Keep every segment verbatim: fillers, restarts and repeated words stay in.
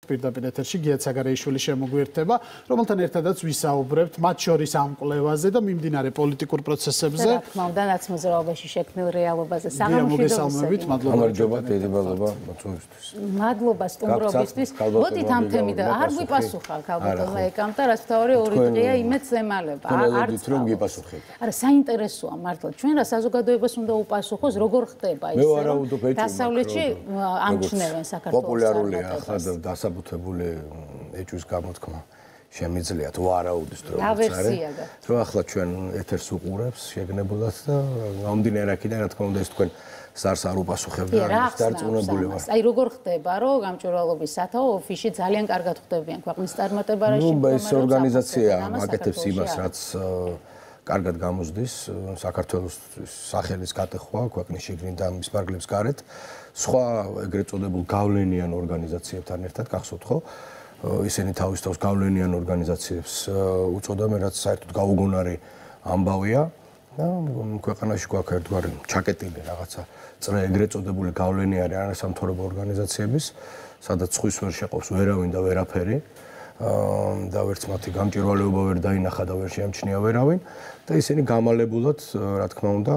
პირდაპირ ეთერში გია ცაგარეიშვილი შემოგვიერთდება, რომელთან ერთადაც ვისაუბრებთ მათ შორის ამ კვლევაზე და მიმდინარე პოლიტიკურ პროცესებზე. რა თქმა უნდა, ნაცმოძრაობაში შექმნილ რეალობაზე. მოგესალმებით, მადლობა. გამარჯობა, დიდი მადლობა მოწვევისთვის. მადლობა სტუმრობისთვის. მოდით ამ თემით არ გვიპასუხა ქალბატონმა ეკამ და რაც თავი ორი დღეა იმეც ზემალება. არ რომ გიპასუხეთ. არა, საინტერესოა მართლა. ჩვენ რა საზოგადოებას უნდა უპასუხოს, როგორ ხდება ის. მე ვარაუდობ ეჭვი. დასავლეთში ამჩნევენ საქართველოს. პოპულარულია ახლა დასაბუთებული ეჭვის გამოთქმა. შემიძლია თუ არაუდის დრო ვერსია და რომ ახლა ჩვენ ეთერს უყურებს შეგნებულად და გამომდინარე აქედან რა თქმა უნდა ეს თქვენ სარს არ უპასუხებთ და არის დარწმუნებული ვარ. აი როგორ ხდება რომ გამჭვირვალობის სათაო ოფისში ძალიან კარგად ხდებიან ქვეყნის წარმატებაში. ნუ ეს ორგანიზაცია აკეთებს იმას რაც კარგად გამოსდის საქართველოს სახელის გატეხვა ქვეყნის შიგნით და მის ფარგლებს გარეთ. სხვა ეგრეთ წოდებულ გავლენიან ორგანიზაციებთან ერთად გახსოვთ ხო? ისინი თავის თავს გავლენიან ორგანიზაციებს უწოდებენ, რაც საერთოდ გაუგონარი ამბავია და ქვეყანაში გვაქვს ერთგვარი ჩაკეტილი რაღაცა წრე ეგრეთ წოდებული გავლენიანი არასამთავრობო ორგანიზაციების, სადაც ხვის ვერ შეყობს ვერავინ და ვერაფერი და ვერც მათი გამჭვირვალეობა ვერ დაინახა და ვერ შეამჩნია ვერავინ და ისინი გამალებულად, რა თქმა უნდა,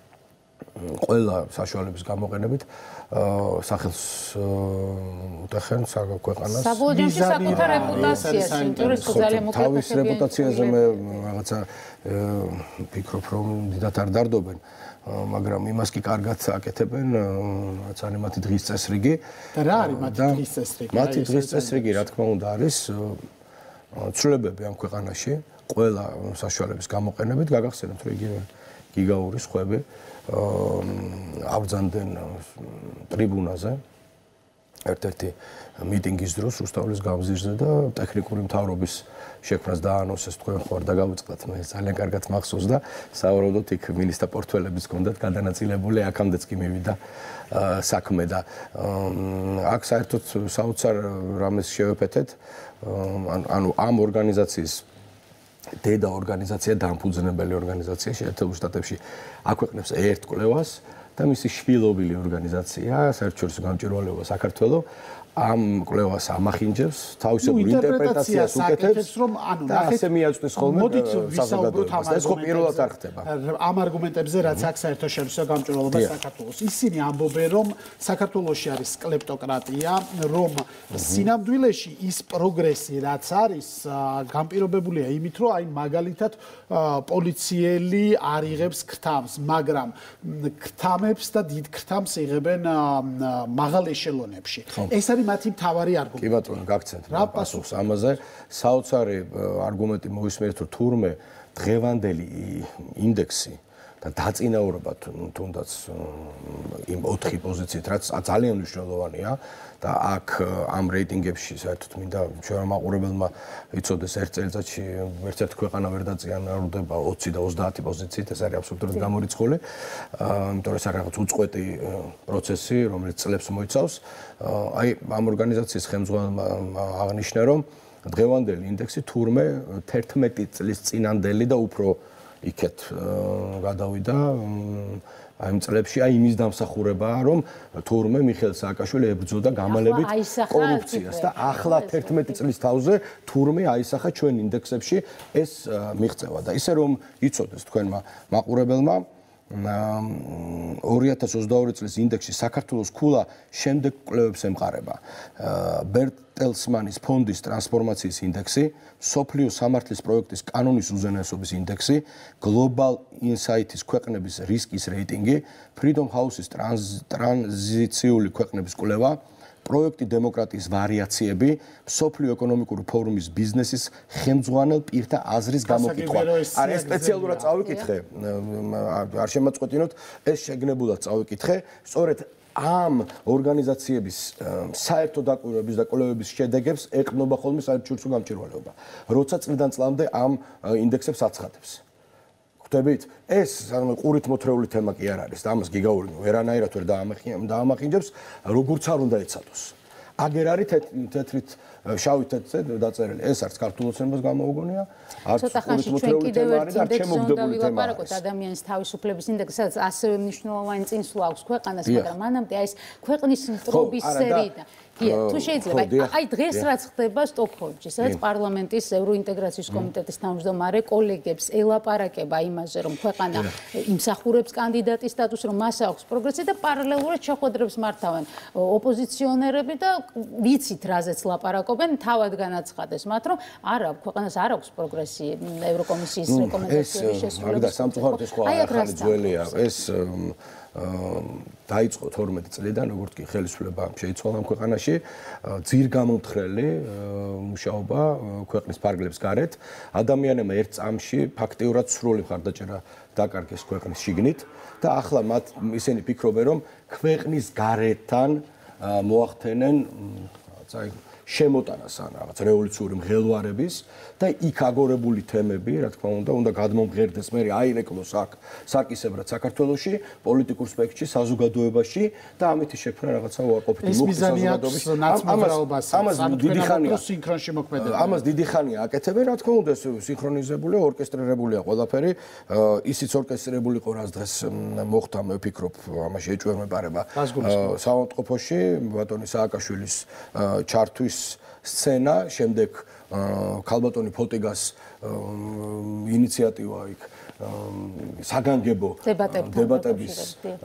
ყველა საშუალების გამოყენებით სახელს უთეხენ ქვეყანას. საბოლოოში საკუთარ რეპუტაციას, იმიტომ რომ ძალიან მოკლედ თავის რეპუტაციაზე მე რაღაცა ფიქრობ რომ დიდათ არ დარდობენ, მაგრამ იმას კი კარგად აკეთებენ, რაც არის მათი დღის წესრიგი. და რა არის მათი დღის წესრიგი? მათი დღის წესრიგი, რა თქმა უნდა, არის ცვლილებები ამ ქვეყანაში, ყველა საშუალების გამოყენებით, გაგახსენებთ რომ იგივე გიგაურის ხვები ავძანდნენ ტრიბუნაზე ერთ-ერთი მიტინგის დროს რუსთაველის გამზირზე და ტექნიკური მთავრობის შექმნას დაანონსეს თქვენ ხო არ დაგავიწყდათ მე ძალიან კარგად მახსოვს და სავარაუდოდ იქ მინისტრთა პორტფელებიც ჰქონდათ გადანაწილებული აქამდეც კი მივიდა საქმე და აქ საერთოდ საოცარ რამეს შევეფეთეთ ანუ ამ ორგანიზაციის დედა ორგანიზაცია დამფუძნებელი ორგანიზაცია შეერთებულ შტატებში აქვეყნებს ერთ კვლევას და მისი შვილობილი ორგანიზაცია საერთაშორისო გამჭვირვალეობა საქართველოს ამ კვლევას ამახინჯებს თავისებურ ინტერპრეტაციას უკეთებს რომ ანუ და ასე მიაწვდის ხოლმე საზოგადოებას ეს ხო პირველად არ ხდება ამ არგუმენტებზე რაც აქ საერთაშორისო გამჭვირვალეობა საქართველოს ისინი ამბობენ რომ საქართველოში არის კლეპტოკრატია რომ სინამდვილეში ის პროგრესი რაც არის განპირობებულია იმით რომ აი მაგალითად პოლიციელი არ იღებს ქრთამს მაგრამ ქრთამებს და დიდ ქრთამს იღებენ მაღალ ეშელონებში ეს არის მათი მთავარი არგუმენტი. კი ბატონო, გაგცემთ რა პასუხს ამაზე. საოცარი არგუმენტი მოვისმენთ, რომ თურმე დღევანდელი ინდექსი და დაწინაურება თუნდაც იმ ოთხი პოზიციით, რაც ძალიან მნიშვნელოვანია და აქ ამ რეიტინგებში საერთოდ მინდა ჩვენ მაყურებელმა იცოდეს ერთ წელიწადში ერთ-ერთ ქვეყანა ვერ დაწინაურდება ოცი და ოცდაათი პოზიციით, ეს არის აბსოლუტურად გამორიცხული. იმიტომ რომ ეს არის რაღაც უწყვეტი პროცესი, რომელიც წლებს მოიცავს. აი ამ ორგანიზაციის ხელმძღვანელმა აღნიშნა, რომ დღევანდელი ინდექსი თურმე თერთმეტი წლის წინანდელი და უფრო იქეთ გადავიდა აი იმ წლებში აი იმის დამსახურებაა რომ თურმე მიხეილ სააკაშვილი ებრძოდა გამალებით კორუფციას და ახლა თერთმეტი წლის თავზე თურმე აისახა ჩვენ ინდექსებში ეს მიღწევა და ისე რომ იცოდეს თქვენმა მაყურებელმა ორი ათას ოცდაორი წლის ინდექსში საქართველოს ქულა შემდეგ კვლევებს ემყარება. ბერტელსმანის ფონდის ტრანსფორმაციის ინდექსი, სოფლიო სამართლის პროექტის კანონის უზენაესობის ინდექსი, Global Insight-ის ქვეყნების რისკის რეიტინგი, Freedom House-ის ტრანზიციული ქვეყნების კვლევა, პროექტი დემოკრატიის ვარიაციები, სოფლიო ეკონომიკური ფორუმის ბიზნესის ხელმძღვანელ პირთა აზრის გამოკითხვა. არა სპეციალურად წავიკითხე, არ შემაწყვეტინოთ, ეს შეგნებულად წავიკითხე, სწორედ ამ ორგანიზაციების საერთო დაკვირვების და კვლევების შედეგებს ეყრდნობა ხოლმე საერთაშორისო გამჭვირვალეობა. როცა წლიდან წლამდე ამ ინდექსებს აცხადებს. ხვდებით? ეს ყურით მოთრეული თემა კი არ არის და ამას გიგაური ვერანაირად ვერ დაამახინჯებს, როგორც არ უნდა ეცადოს. აგერ არის თეთრით შავით თეთრით დაწერილი. ეს არც ქართულ ოცნებას გამოუგონია, არც ყურით მოთრეული თემა არის, არც შემოგდებული თემა არის. ადამიანის თავისუფლების ინდექსი, სადაც ასევე მნიშვნელოვანი წინსვლა აქვს ქვეყანას, მაგრამ მანამდე აი ეს ქვეყნის მტრობის სერია. თუ შეიძლება აი დღეს რაც ხდება სტოკჰოლმში, სადაც პარლამენტის ევროინტეგრაციის კომიტეტის თავმჯდომარე კოლეგებს ელაპარაკება იმაზე, რომ ქვეყანა იმსახურებს კანდიდატის სტატუსს, რომ მას აქვს პროგრესი და პარალელურად შეხვედრებს მართავენ ოპოზიციონერები და ვიცით რაზეც ლაპარაკობენ, თავად განაცხადეს მათ, რომ არა, ქვეყანას არ აქვს პროგრესი ევროკომისიის რეკომენდაციების შესრულების. მაგდა სამწუხაროდ ეს ხო ახალი ძველია, ეს დაიწყო თორმეტი წლიდან, როგორც კი ხელისუფლება შეიცვალა ამ ქვეყანაში, ძირგამომთხრელი მუშაობა ქვეყნის ფარგლებს გარეთ, ადამიანებმა ერთ წამში ფაქტიურად სრული მხარდაჭერა დაკარგეს ქვეყნის შიგნით და ახლა მათ ისინი ფიქრობენ, რომ ქვეყნის გარეთთან მოახდენენ რაღაცა შემოტანას ან რაღაც რევოლუციური მღელვარების და იქ აგორებული თემები, რა თქმა უნდა, უნდა გადმომღერდეს მე აირეკლოს აქ საკისებრად საქართველოში, პოლიტიკურ სპექტრში, საზოგადოებაში და ამით შექმნა რაღაცა უარყოფითი მუხტი საზოგადოების ნაცმოძრაობას. ამას დიდი ხანია სინქრონში მოქმედება. ამას დიდი ხანია აკეთებენ, რა თქმა უნდა, სინქრონიზებულია, ორკესტრირებულია ყველაფერი. ისიც ორკესტრირებული იყო, რაც დღეს მოხდა, მე ვფიქრობ, ამაში ეჭვმეპარება. საავადმყოფოში ბატონი სააკაშვილის ჩართვის სცენა, შემდეგ ქალბატონი ფოტიგას ინიციატივა იქ საგანგებო დებატების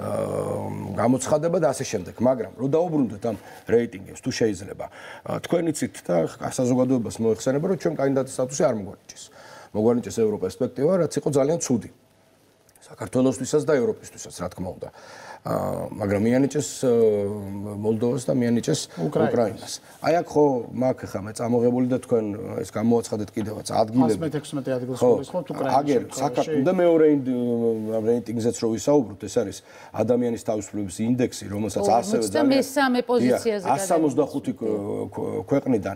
გამოცხადება და ასე შემდეგ. მაგრამ რო დაუბრუნდეთ ამ რეიტინგებს, თუ შეიძლება, თქვენ იცით და საზოგადოებას მოეხსენება, რომ ჩვენ კანდიდატის სტატუსი არ მოგვანიჭეს. მოგვანიჭეს ევროპერსპექტივა, რაც იყო ძალიან ცუდი. საქართველოსთვისაც და ევროპისთვისაც, რა თქმა უნდა. მაგრამ მიანიჭეს მოლდოვას და მიანიჭეს უკრაინას. აი აქ ხო მაგ ხა მე წამოღებული და თქვენ ეს გამოაცხადეთ კიდევაც ადგილები. მეთექვსმეტე ადგილს გულისხმობთ უკრაინაში. აგერ საქართველოს და მეორე რეიტინგზეც რო ვისაუბროთ, ეს არის ადამიანის თავისუფლების ინდექსი, რომელსაც ასევე ძალიან მესამე პოზიციაზე გადადის. εκατს სამოცდახუთი ქვეყნიდან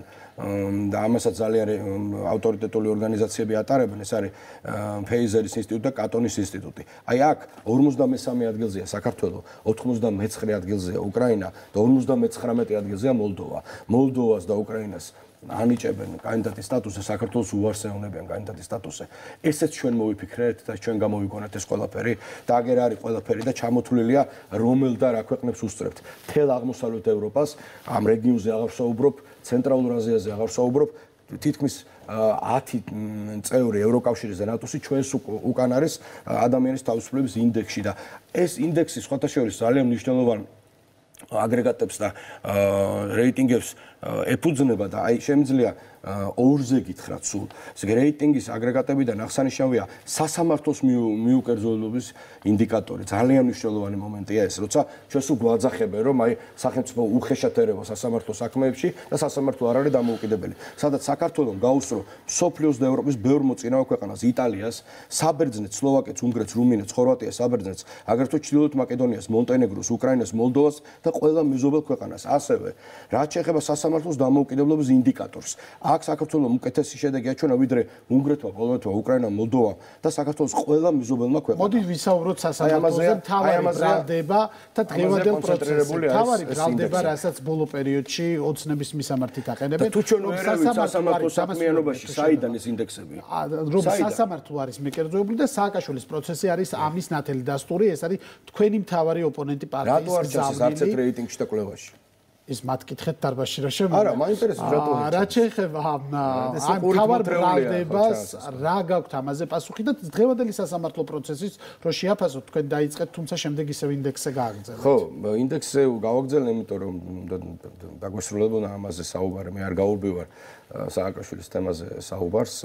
და ამასაც ძალიან ავტორიტეტული ორგანიზაციები ატარებენ, ეს არის ფეიზერის ინსტიტუტი და კატონის ინსტიტუტი. აი აქ ორმოცდამესამე ადგილზეა საქართველო, ოთხმოცდამეცხრე ადგილზეა უკრაინა და ორმოცდამეცხრამეტე ადგილზეა მოლდოვა. მოლდოვას და უკრაინას ანიჭებენ კანდიდატის სტატუსზე, საქართველოს უარს ეუბნებიან კანდიდატის სტატუსზე. ესეც ჩვენ მოვიფიქრეთ და ჩვენ გამოვიგონეთ ეს ყველაფერი და აგერ არის ყველაფერი და ჩამოთვლილია რომელ და რა ქვეყნებს უსწრებთ. თელ აღმოსავლეთ ევროპას ამ რეგიონზე აღარ ვსაუბრობ, ცენტრალურ აზიაზე აღარ ვსაუბრობ, თითქმის ათი წევრი ევროკავშირის და ნატოს ჩვენს უკან არის ადამიანის თავისუფლების ინდექსში და ეს ინდექსი სხვათა შორის ძალიან მნიშვნელოვანი აგრეგატებს და რეიტინგებს ეფუძნება და აი შემიძლია ორზე გითხრათ სულ. ეს რეიტინგის აგრეგატებიდან აღსანიშნავია სასამართლოს მიუკერძოების ინდიკატორი. ძალიან მნიშვნელოვანი მომენტია ეს, როცა ჩვენ სულ გვაძახებენ, რომ აი სახელმწიფო უხეშად ერევა სასამართლო საქმეებში და სასამართლო არ არის დამოუკიდებელი. სადაც საქართველოს გაუსწრო სოფლიოს და ევროპის ბევრ მოწინავე ქვეყანას, იტალიას, საბერძნეთს, სლოვაკეთს, უნგრეთს, რუმინეთს, ხორვატიას, საბერძნეთს, აგრეთვე ჩრდილოეთ მაკედონიას, მონტენეგროს, უკრაინას, მოლდოვას და ყველა მეზობელ ქვეყანას. ასევე, რაც შეეხება სასამართლოს დამოუკიდებლობის ინდიკატორს. აქ საქართველოს უკეთესი შედეგი აჩვენა ვიდრე უნგრეთმა, პოლონეთმა, უკრაინამ, მოლდოვამ და საქართველოს ყველა მეზობელმა ქვეყანამ. მოდით ვისაუბროთ სასამართლოზე, თავარი ბრალდება და დღევანდელ პროცესში. თავარი ბრალდება, რასაც ბოლო პერიოდში ოცნების მისამართით აყენებენ. თუ ჩვენ ვერავით სასამართლო საქმიანობაში, საიდან ეს ინდექსები? რომ სასამართლო არის მიკერძოებული და სააკაშვილის პროცესი არის ამის ნათელი დასტური, ეს არის თქვენი მთავარი ოპონენტი პარტიის რატო არ ჩანს არც ერთ რეიტინგში და კვლევაში? ის მათ კითხეთ დარბაზში რა შემოვა. არა, მაინტერესებს რატო არ რა შეეხება ამ თავარ ბრალდებას, რა გაქვთ ამაზე პასუხი და დღევანდელი სასამართლო პროცესის რო შეაფასოთ, თქვენ დაიწყეთ, თუმცა შემდეგ ისევ ინდექსზე გააგრძელებთ. ხო, ინდექსზე გავაგრძელე, იმიტომ რომ დაგვესრულებოდა ამაზე საუბარი, მე არ გაურბივარ სააკაშვილის თემაზე საუბარს.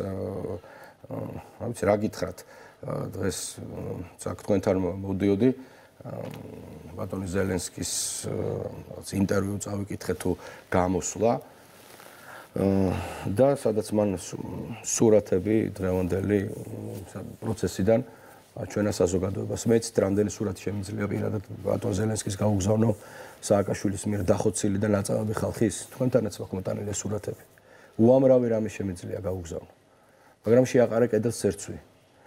რა ვიცი, რა გითხრათ, დღეს საკ თქვენთან მოდიოდი ბატონი ზელენსკის ინტერვიუ წავიკითხე თუ გამოსვლა და სადაც მან სურათები დღევანდელი პროცესიდან ჩვენა საზოგადოებას მეც რამდენი სურათი შემიძლია პირადად ბატონ ზელენსკის გაუგზავნო სააკაშვილის მიერ დახოცილი და ნაწავები ხალხის თქვენთანაც მოხმოტანილი სურათები უამრავი რამე შემიძლია გაუგზავნო მაგრამ შეაყარე კედელს სერცვი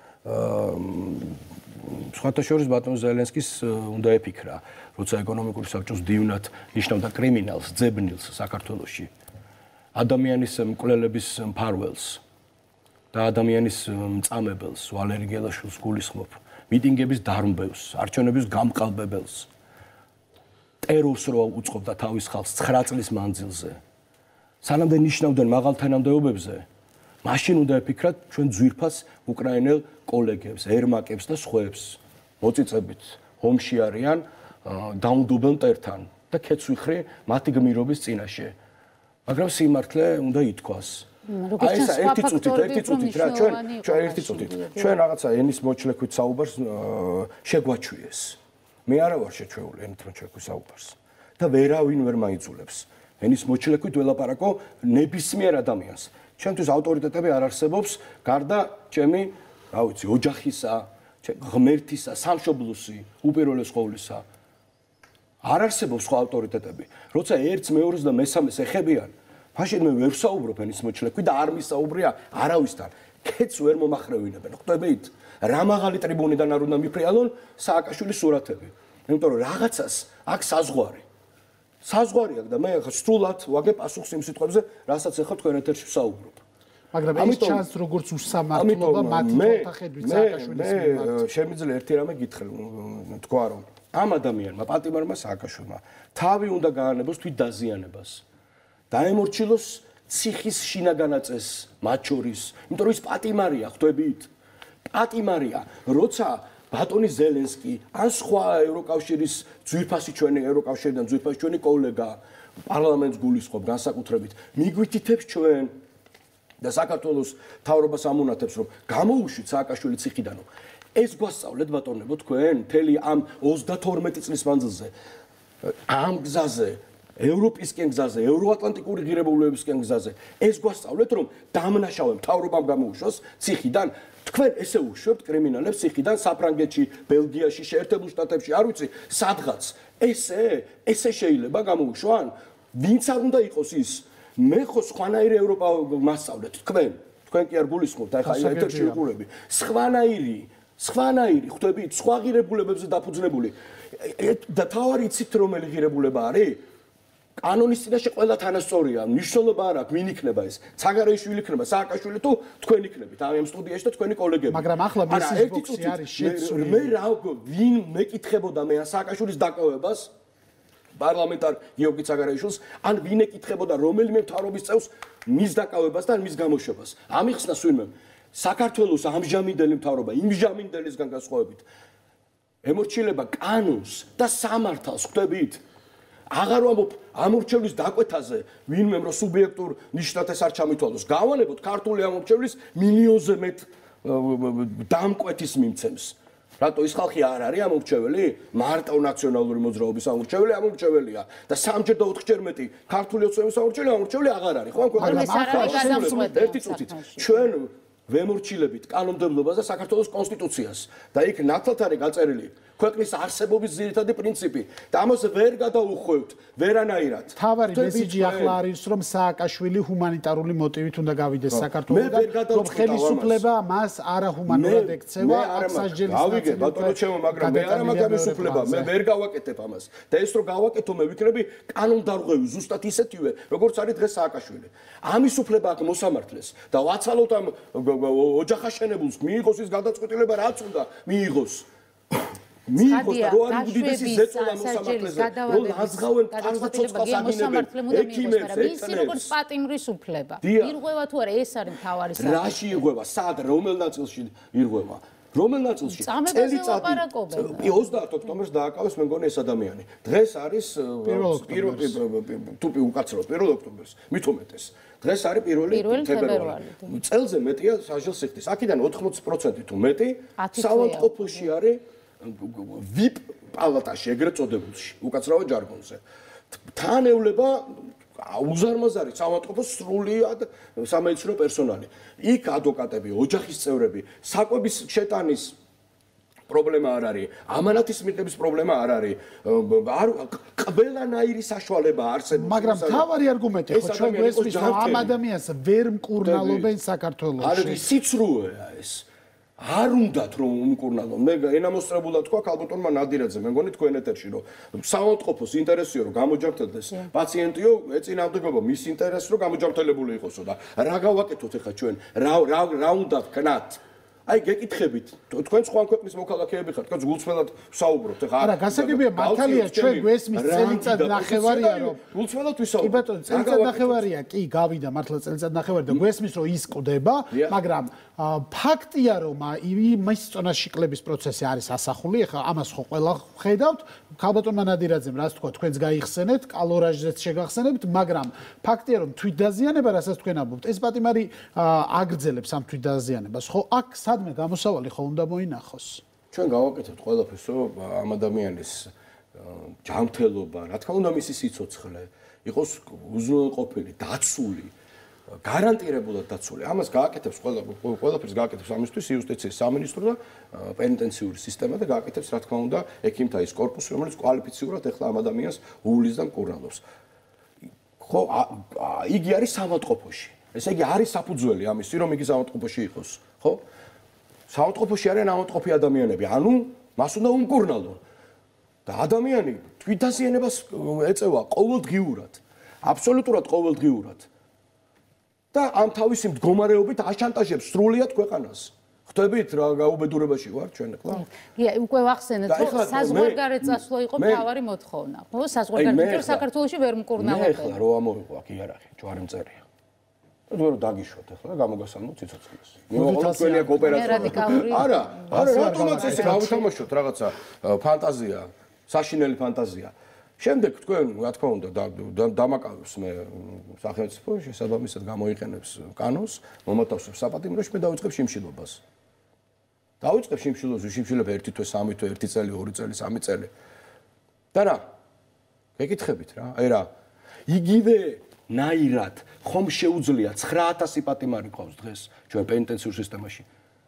სხვათა შორის ბატონ ზელენსკის უნდა ეფიქრა, როცა ეკონომიკური საბჭოს დივნად ნიშნავდა კრიმინალს, ძებნილს საქართველოში, ადამიანის მკვლელების მფარველს და ადამიანის მწამებელს, ვალერი გელაშვილს გულისხმობ, მიტინგების დარბევს, არჩევნების გამყალბებელს. ტერორს რო უწყობდა თავის ხალხს ცხრა წლის მანძილზე. სანამდე ნიშნავდნენ მაღალ თანამდებობებზე, მაშინ უნდა ეფიქრათ ჩვენ ძვირფას უკრაინელ კოლეგებს, ერმაკებს და სხვებს. მოწიწებით ომში არიან დაუნდობელ მტერთან და ქეცვიხრი მათი გმირობის წინაშე. მაგრამ სიმართლე უნდა ითქვას. აი ესა ერთი წუთით, ერთი წუთით რა ჩვენ ჩვენ ერთი წუთით. ჩვენ რაღაცა ენის მოჩლექვით საუბარს შეგვაჩვიეს. მე არა ვარ შეჩვეული ენით მოჩლექვის საუბარს და ვერავინ ვერ მაიძულებს. ენის მოჩლექვით ველაპარაკო ნებისმიერ ადამიანს. ჩემთვის ავტორიტეტები არ არსებობს გარდა ჩემი, რა ვიცი, ოჯახისა, ღმერთისა, სამშობლოსი, უპირველეს ყოვლისა. არ არსებობს სხვა ავტორიტეტები. როცა ერთს, მეორეს და მესამეს ეხებიან, მაშინ მე ვერ ვსაუბრობ ენის მოჩლექვით და არ მისაუბრია არავისთან. ქეც ვერ მომახრევინებენ. ხვდებით? რა მაღალი ტრიბუნიდან არ უნდა მიფრიალონ სააკაშვილის სურათები. იმიტომ რომ რაღაცას აქ საზღვარი. საზღვარი აქვს და მე ახლა სრულად ვაგებ პასუხს იმ სიტყვებზე, რასაც ახლა თქვენ ეთერში ვსაუბრობ. მაგრამ ეს ჩანს როგორც უსამართლობა მათი ოთახედვით სააკაშვილის მიმართ. შემიძლია ერთი რამე გითხრა თქვა რომ ამ ადამიანმა პატიმარმა სააკაშვილმა თავი უნდა გაანებოს თვით დაზიანებას. დაემორჩილოს ციხის შინაგანაწეს მათ შორის, იმიტომ რომ ის პატიმარია, ხვდებით? პატიმარია, როცა ბატონი ზელენსკი ან სხვა ევროკავშირის ძვირფასი ჩვენი ევროკავშირიდან ძვირფასი ჩვენი კოლეგა პარლამენტს გულისხმობ განსაკუთრებით მიგვითითებს ჩვენ და საქართველოს მთავრობას ამუნათებს რომ გამოუშვით სააკაშვილი ციხიდანო ეს გვასწავლეთ ბატონებო თქვენ მთელი ამ ოცდათორმეტი წლის მანძილზე ამ გზაზე ევროპისკენ გზაზე ევროატლანტიკური ღირებულებებისკენ გზაზე ეს გვასწავლეთ რომ დამნაშავე მთავრობამ გამოუშვოს ციხიდან თქვენ ესე უშვებთ კრიმინალებს ციხიდან საფრანგეთში, ბელგიაში, შეერთებულ შტატებში, არ ვიცი, სადღაც. ესე, ესე შეიძლება გამოუშვან? ვინც არ უნდა იყოს ის? მე ხო სხვანაირი ევროპა მასწავლეთ თქვენ. თქვენ კი არ გულისხმობთ, აი ხა ეთერში ვიყურები. სხვანაირი, სხვანაირი, ხვდებით, სხვა ღირებულებებზე დაფუძნებული. და თავარი იცით რომელი ღირებულება არის? კანონის წინაშე ყველა თანასწორია, მნიშვნელობა არ აქვს, ვინ იქნება ეს? ცაგარეიშვილი იქნება, სააკაშვილი თუ თქვენ იქნებით ამ სტუდიაში და თქვენი კოლეგები. მაგრამ ახლა მესის ბოქსი არის შეცვლილი. მე რა ვინ მეკითხებოდა მე სააკაშვილის დაკავებას? პარლამენტარ გიორგი ცაგარეიშვილს, ან ვინ ეკითხებოდა რომელიმე მთავრობის წევრს მის დაკავებას და მის გამოშვებას? ამიხსნა სვინმე საქართველოს ამჟამინდელი მთავრობა იმჟამინდელისგან განსხვავებით ემორჩილება კანონს და სამართალს, ხვდებით? აღარ ვამბობ ამორჩევლის დაკვეთაზე, ვინმე რო სუბიექტურ ნიშნად ეს არ ჩამითვალოს. გავანებოთ ქართული ამორჩევლის მილიონზე მეტ დამკვეთის მიმცემს. რატო ის ხალხი არ არის ამორჩეველი? მარტო ნაციონალური მოძრაობის ამორჩეველი ამორჩეველია და სამჯერ და ოთხჯერ მეტი ქართული ოცნების ამორჩეველი ამორჩეველი აღარ არის. ხო, მაგრამ ერთი წუთით ჩვენ ვემორჩილებით კანონმდებლობას და საქართველოს კონსტიტუციას და იქ ნათლად არის გაწერილი ქვეყნის არსებობის ძირითადი პრინციპი და ამას ვერ გადაუხვევთ ვერანაირად. თავარი მესიჯი ახლა არის რომ სააკაშვილი ჰუმანიტარული მოტივით უნდა გავიდეს საქართველოსგან, რომ ხელისუფლება მას არაჰუმანურად ექცევა აღსაჯელის გავიგე ბატონო ჩემო, მაგრამ მე არ მაქვს ხელისუფლება, მე ვერ გავაკეთებ ამას და ეს რო გავაკეთო მე ვიქნები კანონდარღვევი ზუსტად ისეთივე როგორც არის დღეს სააკაშვილი. ამის უფლება აქვს მოსამართლეს და ვაცალოთ ამ ოჯახაშენებულს მიიღოს ის გადაწყვეტილება რაც უნდა მიიღოს. მიიღოს და რო არის უდიდესი ზეწოლა მოსამართლეზე რომ ლაზღავენ ტანს და ცოცხალს აგინებენ ექიმებს ეს როგორც პატიმრის უფლება ირღვევა თუ არა ეს არის მთავარი საკითხი რაში ირღვევა სად რომელ ნაწილში ირღვევა რომელ ნაწილში წელიწადი ოცდაათ ოქტომბერს დააკავეს მე მგონი ეს ადამიანი დღეს არის პირველი თუ უკაცრავ პირველ ოქტომბერს მით უმეტეს დღეს არის პირველი თებერვალი წელზე მეტია საჟელს სიხდის აქედან ოთხმოცი პროცენტი თუ მეტი საავადმყოფოში არის ვიპ პალატაში ეგრეთ წოდებულში უკაცრავად ჯარგონზე თანეულება უზარმაზარი საავადმყოფოს სრულიად სამედიცინო პერსონალი იქ ადვოკატები ოჯახის წევრები საკვების შეტანის პრობლემა არ არის ამანათის მიღების პრობლემა არ არის არ ყველანაირი საშუალება არსებობს მაგრამ თავარი არგუმენტი ხო ჩვენ გვესმის რომ ამ ადამიანს ვერ მკურნალობენ საქართველოში არის სიცრუეა ეს არ უნდათ რომ უმკურნალონ მე ენამოსწრებულად თქვა ქალბატონმა ნადირაძე მე მგონი თქვენ ეთერში რომ საავადმყოფოს ინტერესიო რომ გამოჯანმრთელდეს პაციენტიო ეწინააღმდეგობა მის ინტერესს რომ გამოჯანმრთელებული იყოსო და რა გავაკეთოთ ახლა ჩვენ რა რა რა უნდა ვქნათ აი გეკითხებით, თქვენ სხვა ქვეყნის მოქალაქეები ხართ, თქვენ გულწრფელად ვსაუბრობთ, ეხლა არა, გასაგებია მართალია, ჩვენ გვესმის წელიწად ნახევარია, რომ გულწრფელად ვისაუბრობთ. კი ბატონო, წელიწად ნახევარია, კი, გავიდა მართლა წელიწად ნახევარი და გვესმის, რომ ის ყდება, მაგრამ ფაქტია, რომ იმის წონაში კლების პროცესი არის ასახული, ეხლა ამას ხო ყველა ხედავთ, ქალბატონმა ნადირაძემ რას თქვა, თქვენც გაიხსენეთ, კალორაჟზეც შეგახსენებთ, მაგრამ ფაქტია, რომ თვითდაზიანება, რასაც თქვენ ამბობთ, ეს პატიმარი აგრძელებს ამ თვითდაზიანებას, ხო? აქ სადმე გამოსავალი ხო უნდა მოინახოს. ჩვენ გავაკეთებთ ყველაფერს, რომ ამ ადამიანის ჯანმრთელობა, რა თქმა უნდა, მისი სიცოცხლე იყოს უზრუნველყოფილი, დაცული, გარანტირებულად დაცული. ამას გააკეთებს ყველა ყველაფერს გააკეთებს ამისთვის იუსტიციის სამინისტრო და პენიტენციური სისტემა და გააკეთებს, რა თქმა უნდა, ექიმთა ის корпуსი, რომელიც კვალიფიციურად ეხლა ამ ადამიანს უვლის და მკურნალობს. ხო, იგი არის სამავტყოფოში. ესე იგი არის საფუძველი ამისი, რომ იგი სამავტყოფოში იყოს, ხო? სამავტყოფოში არიან ამავტყოფი ადამიანები, ანუ მას უნდა უმკურნალონ. და ადამიანი თვითდაზიანებას ეწევა ყოველდღიურად, აბსოლუტურად ყოველდღიურად. და ამ თავისი მდგომარეობით აშანტაჟებს სრულიად ქვეყანას. ხვდებით რა გაუბედურებაში ვარ ჩვენ ახლა? კი, უკვე ვახსენეთ, რომ საზღვარგარეთ წასვლა იყო მთავარი მოთხოვნა. ხო, საზღვარგარეთ რომ საქართველოში ვერ მკურნალობენ. მე ახლა რო ამოვიყო აქ იარაღი, ჯვარი მწერია. და რო დაგიშვათ ახლა გამოგასამნო ციცოცხლეს. მივაყოლოთ თქვენი კოოპერაცია. არა, არა, რატომაც ესე გავითამაშოთ რაღაცა ფანტაზია, საშინელი ფანტაზია. შემდეგ თქვენ, რა თქმა უნდა, დამაკავებს მე სახელმწიფო შესაბამისად გამოიყენებს კანონს, მომათავსებს საპატიმროში, მე დავიწყებ შიმშილობას. დავიწყებ შიმშილობას, შიმშილებ ერთი თვე, სამი თვე, ერთი წელი, ორი წელი, სამი წელი. და რა? გეკითხებით რა? აი რა? იგივე ნაირად ხომ შეუძლია ცხრა ათასი პატიმარი ყავს დღეს ჩვენ პენიტენციურ სისტემაში.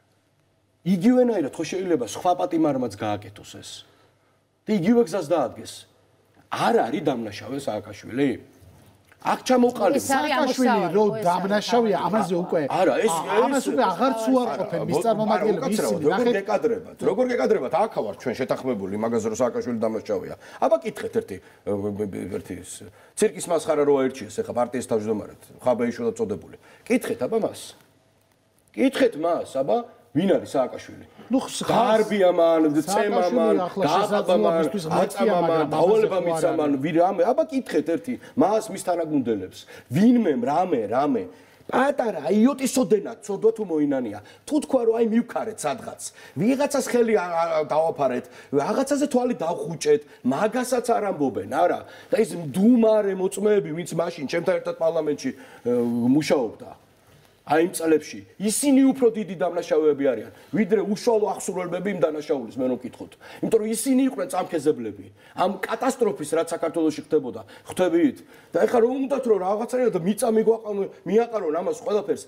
იგივენაირად ხო შეიძლება სხვა პატიმარმაც გააკეთოს ეს. და იგივე გზას დაადგეს. არ არის დამნაშავე სააკაშვილი? აქ ჩამოყალიბდა სააკაშვილი რო დამნაშავეა, ამაზე უკვე არა, ეს ამას უკვე აღარც უარყოფენ მის წარმომადგენლებს ისინი. როგორ გეკადრებათ? როგორ გეკადრებათ? აქ ვარ ჩვენ შეთანხმებული მაგაზე რომ სააკაშვილი დამნაშავეა. აბა კითხეთ ერთი ერთი ცირკის მასხარა რო აერჩიეს ახლა პარტიის თავმჯდომარედ, ხაბეიშვილად წოდებული. კითხეთ აბა მას. კითხეთ მას, აბა ვინ არის სააკაშვილი? ნუ ხარბია მან, ცემა მან, გააბა მან, აწამა მან, დავალება მიცა მან, ვინ რამე, აბა კითხეთ ერთი, მას მის თანაგუნდელებს. ვინმე, რამე, რამე. პატარა იოტისოდენად, ცოდვა თუ მოინანია. თუ თქვა რომ აი მივქარეთ სადღაც, ვიღაცას ხელი დავაფარეთ, რაღაცაზე თვალი დავხუჭეთ, მაგასაც არ ამბობენ, არა. და ის მდუმარე მოწმეები, ვინც მაშინ ჩემთან ერთად პარლამენტში მუშაობდა. აი იმ წლებში ისინი უფრო დიდი დამნაშავეები არიან, ვიდრე უშუალო აღსრულებები იმ დანაშაულის, მე რომ ვკითხოთ. იმიტომ რომ ისინი იყვნენ წამქეზებლები ამ კატასტროფის, რაც საქართველოში ხდებოდა. ხვდებით? და ეხლა რომ უნდათ რომ რაღაცნაირად მიწა მიაყარონ ამას ყველაფერს,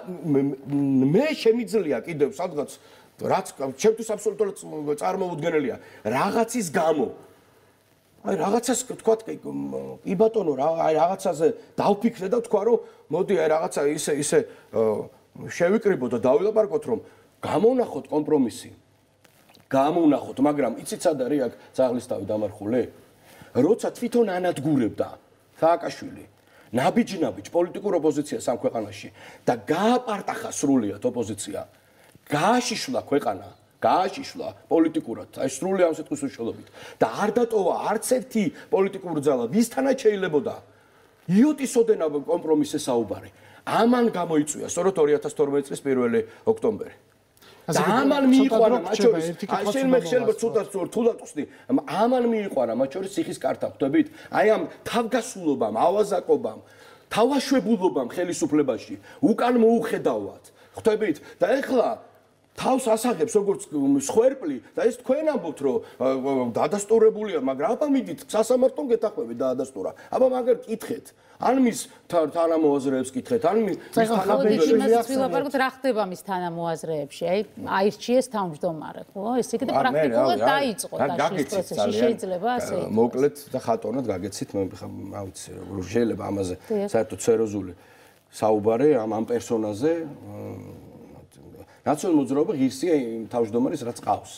მე შემიძლია კიდევ სადღაც რაც ჩემთვის აბსოლუტურად წარმოუდგენელია, რაღაცის გამო აი რაღაცას თქვა კი ბატონო რა აი რაღაცაზე დავფიქრე და თქვა რომ მოდი აი რაღაცა ისე ისე შევიკრიბო და დავილაპარაკოთ რომ გამოვნახოთ კომპრომისი გამოვნახოთ მაგრამ იცით სად არის აქ ძაღლისთავი დამარხული როცა თვითონ ანადგურებდა სააკაშვილი ნაბიჯ-ნაბიჯ პოლიტიკურ ოპოზიციას ამ ქვეყანაში და გააპარტახა სრულიად ოპოზიცია გააშიშლა ქვეყანა გააშიშლა პოლიტიკურად, აი სრული ამ სიტყვის უშუალობით და არ დატოვა არც ერთი პოლიტიკური ძალა, ვისთანაც შეიძლებოდა იოტისოდენა კომპრომისზე საუბარი. ამან გამოიწვია სწორედ ორი ათას თორმეტი წლის პირველი ოქტომბერი. და ამან მიიყვანა მათ შორის, აი შეიძლება შეიძლება ცოტა თულად ხსნი, ამან მიიყვანა მათ შორის ციხის კარტა, ხვდებით? აი ამ თავგასულობამ, ავაზაკობამ, თავაშვებულობამ ხელისუფლებაში უკან მოუხედავად, ხვდებით? და ეხლა თავს ასაღებს როგორც სხვერპლი და ეს თქვენ ამბობთ რომ დადასტურებულია, მაგრამ აბა მიდით სასამართლომ გეთახვევით დაადასტურა. აბა მაგერ კითხეთ. ან მის თანამოაზრეებს კითხეთ, ან მის თანამოაზრეებს ვილაპარაკოთ რა ხდება მის თანამოაზრეებში. აი აირჩიეს თავმჯდომარე, ხო? ეს იქნება პრაქტიკულად დაიწყო დაშლის პროცესი შეიძლება ასე იყოს. მოკლედ და ხატოვნად გაგეცით, მე ხა ავიცი როგორ შეიძლება ამაზე საერთოდ სერიოზული საუბარი ამ ამ პერსონაზე ნაციონალურ მოძრაობა ღირსია იმ თავმჯდომარის რაც ყავს.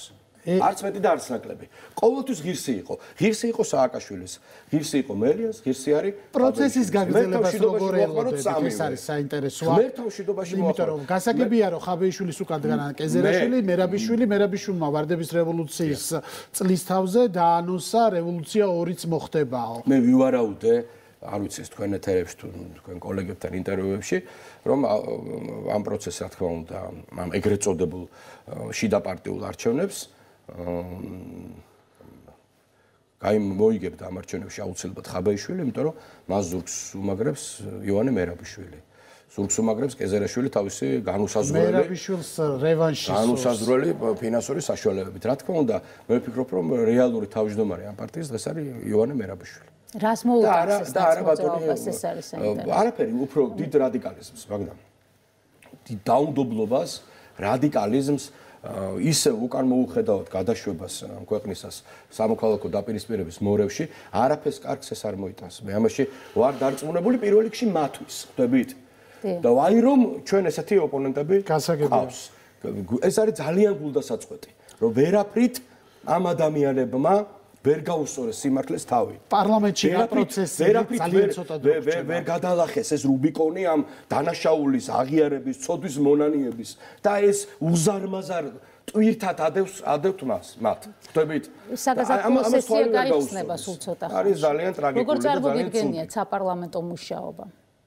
არც მეტი და არც ნაკლები. ყოველთვის ღირსი იყო. ღირსი იყო სააკაშვილის, ღირსი იყო მელიას, ღირსი არის პროცესის გაგრძელებას როგორ ელოდებით, ეს არის საინტერესოა. ღმერთთან მშვიდობაში იმიტომ რომ გასაგებია რომ ხაბეიშვილის უკანდგან კეზერაშვილი, მერაბიშვილი, მერაბიშვილმა ვარდების რევოლუციის წლის თავზე დაანონსა რევოლუცია ორიც მოხდებაო. მე ვივარაუდე, არ ვიცი ეს თქვენ ეთერებში თუ თქვენ კოლეგებთან ინტერვიუებში, რომ ამ პროცესს რა თქმა უნდა, ამ ეგრეთ წოდებულ შიდა პარტიულ არჩევნებს აი მოიგებდა ამ არჩევნებში აუცილებლად ხაბეიშვილი, იმიტომ რომ მას ზურგს უმაგრებს ივანე მერაბიშვილი. ზურგს უმაგრებს კეზერაშვილი თავისი განუსაზღვრელი მერაბიშვილს რევანში განუსაზღვრელი ფინანსური საშუალებებით. რა თქმა უნდა, მე ვფიქრობ, რომ რეალური თავმჯდომარე ამ პარტიის დღეს არის ივანე მერაბიშვილი. რას მოუწევს და არა ბატონი ეს არის საინტერესო. არაფერი, უფრო დიდ რადიკალიზმს, მაგრამ დიდ დაუნდობლობას, რადიკალიზმს ისე უკან მოუხედავად გადაშვებას ქვეყნისას სამოქალაქო დაპირისპირების მორევში, არაფერს კარგს ეს არ მოიტანს. მე ამაში ვარ დარწმუნებული პირველ რიგში მათთვის, ხვდებით? და ვაი რომ ჩვენ ესეთი ოპონენტები გყავს. ეს არის ძალიან გულდასაწყვეტი, რომ ვერაფრით ამ ადამიანებმა ვერ გაუსწორეს სიმართლეს თავი. პარლამენტში რა პროცესი ძალიან ცოტა დრო ვერ ვერ გადალახეს ეს რუბიკონი ამ დანაშაულის, აღიარების, ცოდვის მონანიების და ეს უზარმაზარ ტვირთად ადევს ადევთ მას, მათ. ხვდებით? საგაზაფხულო სესია გაიხსნება სულ ცოტა ხანში. არის ძალიან ტრაგიკული როგორ და ძალიან წარმოგიდგენიათ საპარლამენტო მუშაობა?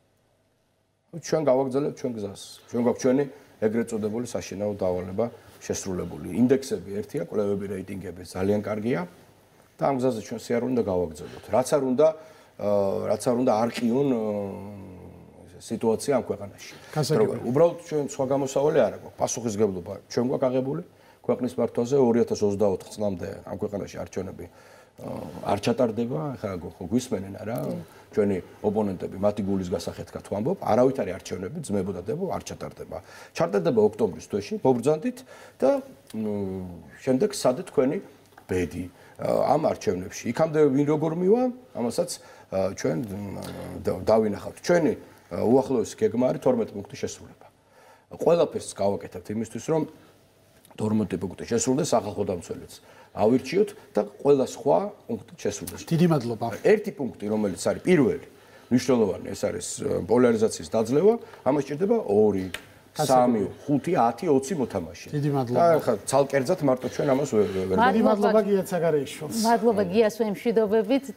ჩვენ გავაგრძელებთ ჩვენ გზას. ჩვენ გვაქვს ჩვენი ეგრეთ წოდებული საშინაო დავალება შესრულებული. ინდექსები ერთია, კვლევები, რეიტინგები ძალიან კარგია. და ამ გზაზე ჩვენ სიარ უნდა გავაგრძელოთ. რაც არ უნდა, რაც არ უნდა არყიონ სიტუაცია ამ ქვეყანაში. უბრალოდ ჩვენ სხვა გამოსავალი არ აქვს. პასუხისგებლობა ჩვენ გვაქვს აღებული ქვეყნის მართვაზე ორი ათას ოცდაოთხ წლამდე ამ ქვეყანაში არჩევნები არ ჩატარდება. ახლა გვისმენენ არა? ჩვენი ოპონენტები მათი გულის გასახეთქად ვამბობ, არავითარი არჩევნები ძმებოდა დებო არ ჩატარდება. ჩატარდება ოქტომბრის თვეში, მობრძანდით და შემდეგ სადე თქვენი ბედი ამ არჩევნებში. იქამდე ვინ როგორ მივა, ამასაც ჩვენ დავინახავთ. ჩვენი უახლოესი გეგმა არის თორმეტი პუნქტი შესრულება. ყველაფერს გავაკეთებთ იმისთვის, რომ თორმეტი პუნქტი შესრულდეს სახალხო დამცველიც. ავირჩიოთ და ყველა სხვა პუნქტი შესრულდეს. დიდი მადლობა. ერთი პუნქტი, რომელიც არის პირველი, მნიშვნელოვანი, ეს არის პოლარიზაციის დაძლევა, ამას სჭირდება ორი სამი, ხუთი, ათი, ოცი მოთამაშე. დიდი მადლობა. და ხა ცალკერძად მარტო ჩვენ ამას ვერ ვერ. დიდი მადლობა გია ცაგარეიშვილს. მადლობა გიას ვემშვიდობებით.